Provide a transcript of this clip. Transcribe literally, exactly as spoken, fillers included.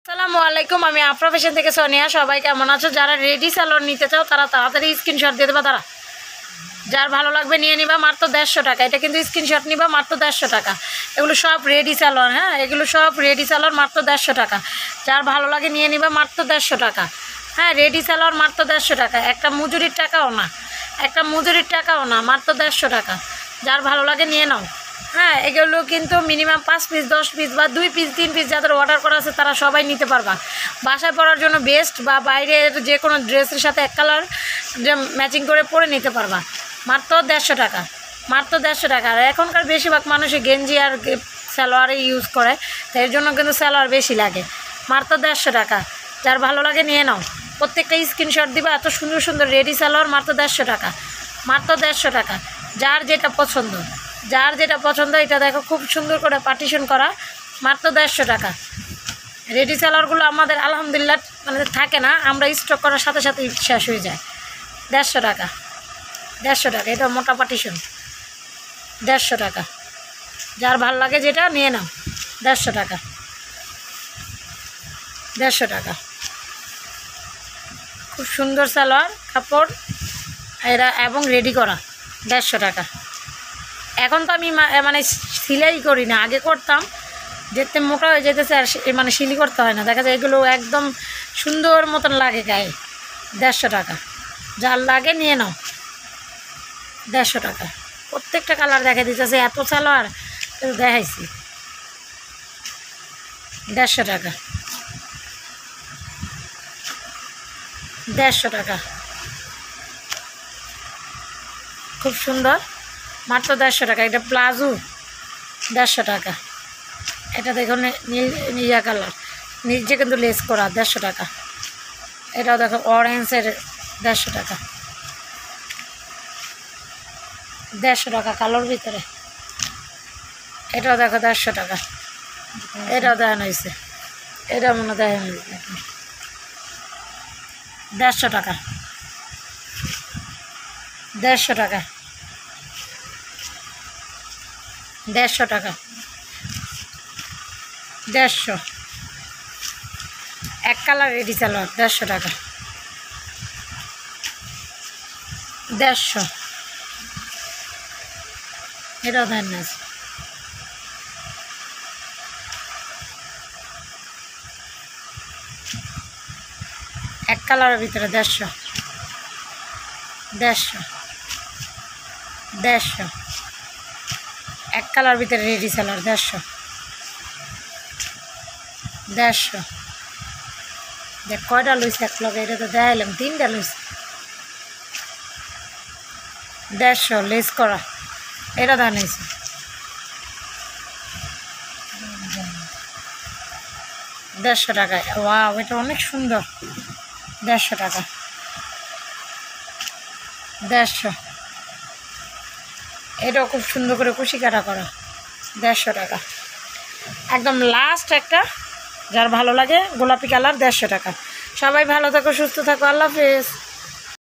আসসালামু আলাইকুম, আমি আফরা ফ্যাশন থেকে সোনিয়া। সবাই কেমন আছো? যারা রেডি সালোয়ার নিতে চাও তারা তাড়াতাড়ি স্ক্রিনশট দিয়ে দেবা। তারা যার ভালো লাগবে নিয়ে নিবা, মাত্র দেড়শো টাকা। এটা কিন্তু স্ক্রিনশট নিবা, মাত্র দেড়শো টাকা। এগুলো সব রেডি সালোয়ার, হ্যাঁ, এগুলো সব রেডি সালোয়ার, মাত্র দেড়শো টাকা। যার ভালো লাগে নিয়ে নিবা, মাত্র দেড়শো টাকা। হ্যাঁ, রেডি সালোয়ার মাত্র দেড়শো টাকা। একটা মজুরির টাকাও না, একটা মজুরির টাকাও না, মাত্র দেড়শো টাকা। যার ভালো লাগে নিয়ে নাও। হ্যাঁ, এগুলো কিন্তু মিনিমাম পাঁচ পিস দশ পিস বা দুই পিস তিন পিস যাদের অর্ডার করা আছে তারা সবাই নিতে পারবা। বাসায় পরার জন্য বেস্ট, বা বাইরের যে কোনো ড্রেসের সাথে এক কালার যে ম্যাচিং করে পরে নিতে পারবা। মাত্র দেড়শো টাকা, মাত্র দেড়শো টাকা। আর এখনকার বেশিরভাগ মানুষই গেঞ্জি আর সালোয়ারে ইউজ করে, তো এর জন্য কিন্তু সালোয়ার বেশি লাগে। মাত্র দেড়শো টাকা। যার ভালো লাগে নিয়ে নাও। প্রত্যেকটা স্ক্রিনশট দিবা। এত সুন্দর সুন্দর রেডি সালোয়ার, মাত্র দেড়শো টাকা, মাত্র দেড়শো টাকা। যার যেটা পছন্দ, যার যেটা পছন্দ, এটা দেখো খুব সুন্দর করে পার্টিশন করা, মাত্র দেড়শো টাকা। রেডি সালোয়ারগুলো আমাদের আলহামদুলিল্লাহ মানে থাকে না, আমরা স্টক করার সাথে সাথে শেষ হয়ে যায়। দেড়শো টাকা, দেড়শো টাকা। এটা মোটা পার্টিশন, দেড়শো টাকা। যার ভাল লাগে যেটা নিয়ে নাও, দেড়শো টাকা, দেড়শো টাকা। খুব সুন্দর সালোয়ার কাপড় এরা এবং রেডি করা, দেড়শো টাকা। এখন তো আমি মানে সিলাই করি না, আগে করতাম, যেতে মোটা হয়ে যেতেছে আর মানে সিলি করতে হয় না। দেখা যায় এগুলো একদম সুন্দর মতন লাগে গায়ে। দেড়শো টাকা। যার লাগে নিয়ে নাও, দেড়শো টাকা। প্রত্যেকটা কালার দেখা দিতেছে, এত সালোয়ার দেখাইছি। দেড়শো টাকা, দেড়শো টাকা। খুব সুন্দর, মাত্র দেড়শো টাকা। এটা প্লাজো, দেড়শো টাকা। এটা দেখুন নীল নীলা কালার, নিচে কিন্তু লেস করা, দেড়শো টাকা। এটাও দেখো অরেঞ্জের, দেড়শো টাকা, দেড়শো টাকা কালোর ভিতরে। এটাও দেখো দেড়শো টাকা। এটাও দেখানো হয়েছে, এটা মনে দেখানো হয়েছে, দেড়শো টাকা, দেড়শো টাকা, দেড়শো টাকা, দেড়শো। এক কালার রেডি সালোয়ার, দেড়শো টাকা, দেড়শো। এটাও দেন না, এক কালারের ভিতরে, দেড়শো, দেড়শো, দেড়শো। এক কালার ভিতরে রেডি সালোয়ার, দেড়শো, দেড়শো। দেখ কয়টা লইছে এক লগে, এটা তো দেখাইলাম, তিনটা লইছে। দেড়শো লেস করা, এটা দাম হয়েছে, দেড়শো টাকায়। ওয়াও, এটা অনেক সুন্দর, দেড়শো টাকা, দেড়শো। এটাও খুব সুন্দর করে কুশি কাটা করা, দেড়শো টাকা। একদম লাস্ট একটা, যার ভালো লাগে গোলাপি কালার, দেড়শো টাকা। সবাই ভালো থাকো, সুস্থ থাকো, আল্লাহ হাফেজ।